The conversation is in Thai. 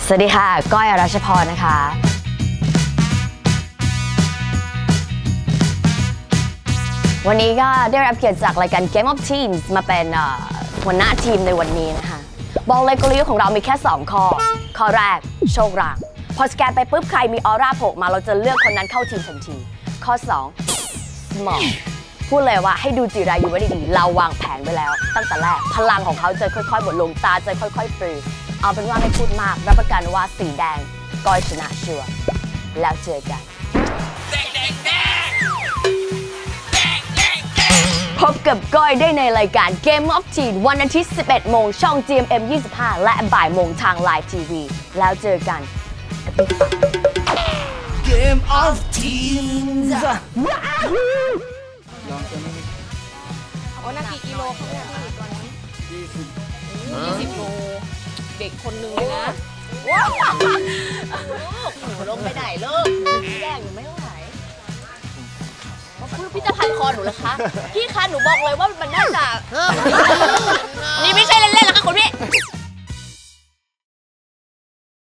สวัสดีค่ะก้อยอรัชพรนะคะวันนี้ก็ได้รับเกียรติจากรายการ Game of Teens มาเป็นหัวหน้าทีมในวันนี้นะคะบอกเลยกลยุทธ์ของเรามีแค่2ข้อแรกโชครางพอสแกนไปปุ๊บใครมีออร่าโผล่มาเราจะเลือกคนนั้นเข้าทีมทันทีข้อ2 small พูดเลยว่าให้ดูจิรายุไว้ดีๆเราวางแผนไว้แล้วตั้งแต่แรกพลังของเขาจะค่อยๆบดลงตาจะค่อยๆปรือเอาเป็นว่าไม่พูดมากรับประกันว่าสีแดงก้อยชนะชัวร์แล้วเจอกันพบกับก้อยได้ในรายการ Game of Teens วันอาทิตย์ 11 โมงช่อง GMM 25 และบ่ายโมงทาง Live TV แล้วเจอกัน Game of Teens อ๋อนาทีกิโลเขาเนี่ยพี่ตอนนี้20 โลเด็กคนนึงเลยนะว้าวหนูลงไปไหนลูกแย่งอยู่ไม่ไหวพี่จะพันคอหนูเหรอคะพี่คะหนูบอกเลยว่ามันน่าจะนี่ไม่ใช่เล่นๆแล้วค่ะคุณพี่